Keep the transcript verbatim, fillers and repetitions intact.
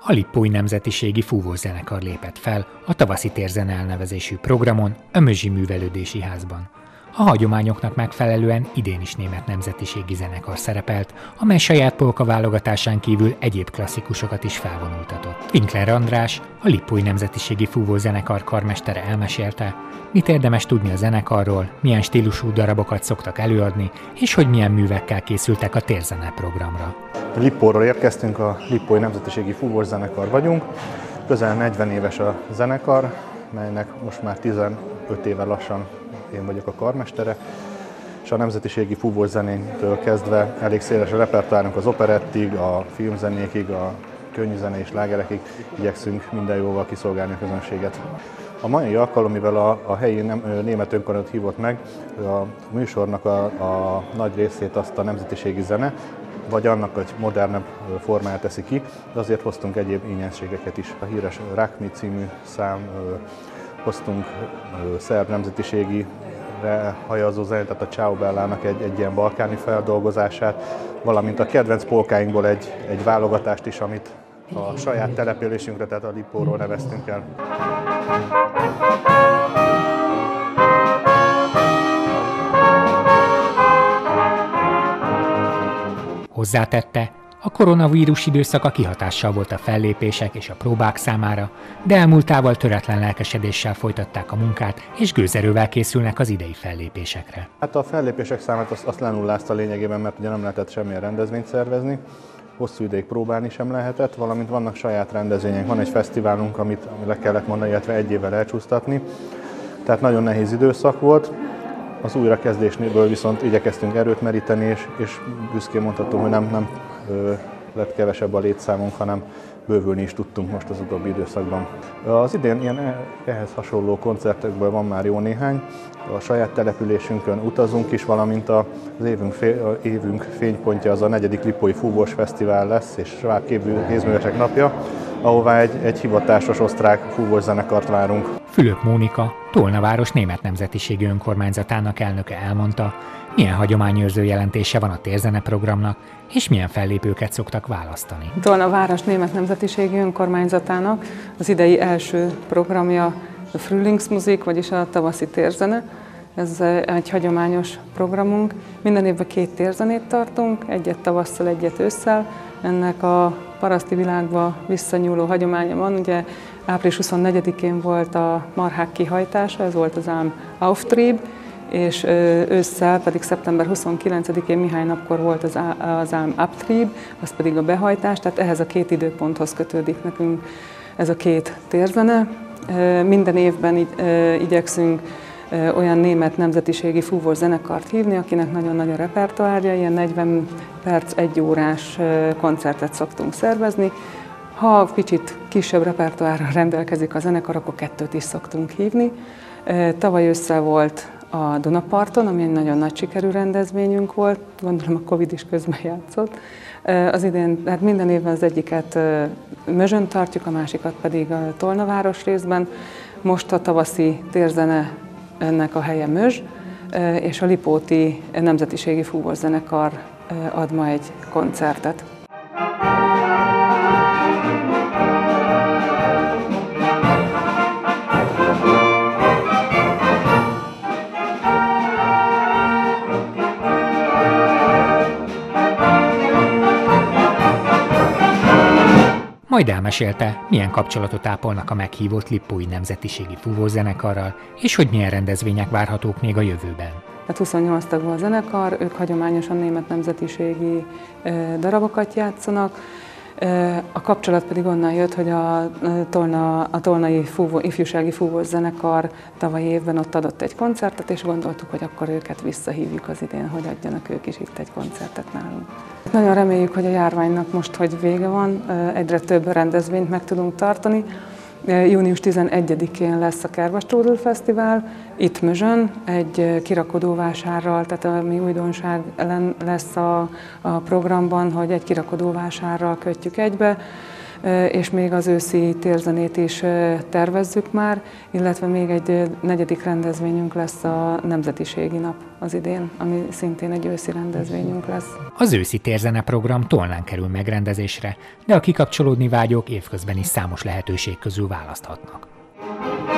a Lipói Nemzetiségi Fúvószenekar lépett fel a Tavaszi Térzene elnevezésű programon a Mözsi Művelődési Házban. A hagyományoknak megfelelően idén is német nemzetiségi zenekar szerepelt, amely saját polka válogatásán kívül egyéb klasszikusokat is felvonultatott. Winkler András, a Lipói Nemzetiségi Fúvószenekar karmestere elmesélte, mit érdemes tudni a zenekarról, milyen stílusú darabokat szoktak előadni, és hogy milyen művekkel készültek a térzene programra. Lipóról érkeztünk, a Lipói Nemzetiségi Fúvószenekar vagyunk. Közel negyven éves a zenekar, melynek most már tizenöt éve lassan én vagyok a karmestere, és a nemzetiségi fúvószenétől kezdve elég széles a repertoárunk az operettig, a filmzenékig, a könnyű zene és lágerekig igyekszünk minden jóval kiszolgálni a közönséget. A mai alkalom, mivel a, a helyi nem, német önkormányzat hívott meg, a műsornak a, a nagy részét azt a nemzetiségi zene, vagy annak egy modernebb formáját teszi ki, de azért hoztunk egyéb ingyenségeket is. A híres Rákmi című szám, hoztunk szerb nemzetiségire hajazó zenét, tehát a Ciao Bellának egy, egy ilyen balkáni feldolgozását, valamint a kedvenc polkáinkból egy, egy válogatást is, amit a saját településünkre, tehát a Lipóról neveztünk el. Hozzátette, a koronavírus időszaka kihatással volt a fellépések és a próbák számára, de elmúltával töretlen lelkesedéssel folytatták a munkát, és gőzerővel készülnek az idei fellépésekre. Hát a fellépések számát azt, azt lenullázta lényegében, mert ugye nem lehetett semmilyen rendezvényt szervezni, hosszú ideig próbálni sem lehetett, valamint vannak saját rendezvények, van egy fesztiválunk, amit, amit le kellett mondani, illetve egy évvel elcsúsztatni, tehát nagyon nehéz időszak volt. Az újrakezdésből viszont igyekeztünk erőt meríteni, és, és büszkén mondhatom, hogy nem, nem ö, lett kevesebb a létszámunk, hanem bővülni is tudtunk most az utóbbi időszakban. Az idén ilyen ehhez hasonló koncertekből van már jó néhány. A saját településünkön utazunk is, valamint az évünk, fél, évünk fénypontja az a negyedik Lipói Fúvós Fesztivál lesz, és svábképző kézművesek napja, ahová egy, egy hivatásos osztrák fúvós zenekart várunk. Fülöp Mónika, Tolna város német nemzetiségi önkormányzatának elnöke elmondta, milyen hagyományőrző jelentése van a térzene programnak, és milyen fellépőket szoktak választani. Tolna város német nemzetiségi önkormányzatának az idei első programja a Frühlingsmusik, vagyis a tavaszi térzene. Ez egy hagyományos programunk. Minden évben két térzenét tartunk, egyet tavasszal, egyet ősszel. Ennek a paraszti világba visszanyúló hagyománya van. Ugye április huszonnegyedikén volt a marhák kihajtása, ez volt az Alm Auftrieb, és ősszel pedig szeptember huszonkilencedikén Mihály napkor volt az, az Alm Abtrieb, az pedig a behajtás, tehát ehhez a két időponthoz kötődik nekünk ez a két térzene. Minden évben igyekszünk olyan német nemzetiségi fúvós zenekart hívni, akinek nagyon nagy a repertoárja, ilyen negyven perc, egy órás koncertet szoktunk szervezni. Ha kicsit kisebb repertoárral rendelkezik a zenekar, akkor kettőt is szoktunk hívni. Tavaly ősszel volt a Dunaparton, ami egy nagyon nagy sikerű rendezvényünk volt, gondolom a Covid is közben játszott. Az idén, hát minden évben az egyiket Mözsön tartjuk, a másikat pedig a Tolna város részben. Most a tavaszi térzene ennek a helye Mözs, és a Lipóti Nemzetiségi Fúvós Zenekar ad ma egy koncertet. Majd elmesélte, milyen kapcsolatot ápolnak a meghívott Lipói Nemzetiségi Fúvószenekarral, és hogy milyen rendezvények várhatók még a jövőben. Hát huszonnyolc tagú a zenekar, ők hagyományosan német nemzetiségi darabokat játszanak. A kapcsolat pedig onnan jött, hogy a, Tolna, a Tolnai fúvó, ifjúsági fúvós zenekar tavalyi évben ott adott egy koncertet, és gondoltuk, hogy akkor őket visszahívjuk az idén, hogy adjanak ők is itt egy koncertet nálunk. Nagyon reméljük, hogy a járványnak most, hogy vége van, egyre több rendezvényt meg tudunk tartani. június tizenegyedikén lesz a Kervastrudel Fesztivál, itt Mözsön, egy kirakodóvásárral, tehát ami újdonság lesz a, a programban, hogy egy kirakodóvásárral kötjük egybe. és még az őszi térzenét is tervezzük már, illetve még egy negyedik rendezvényünk lesz a Nemzetiségi Nap az idén, ami szintén egy őszi rendezvényünk lesz. Az őszi térzene program Tolnán kerül megrendezésre, de a kikapcsolódni vágyók évközben is számos lehetőség közül választhatnak.